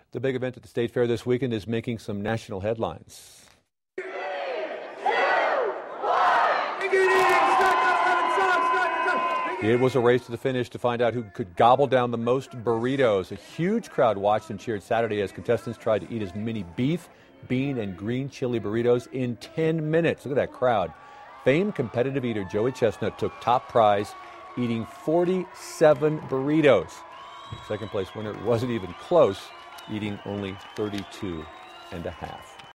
The big event at the State Fair this weekend is making some national headlines. It was a race to the finish to find out who could gobble down the most burritos. A huge crowd watched and cheered Saturday as contestants tried to eat as many beef, bean, and green chili burritos in 10 minutes. Look at that crowd. Famed competitive eater Joey Chestnut took top prize, eating 47 burritos. Second place winner wasn't even close, eating only 32 and a half.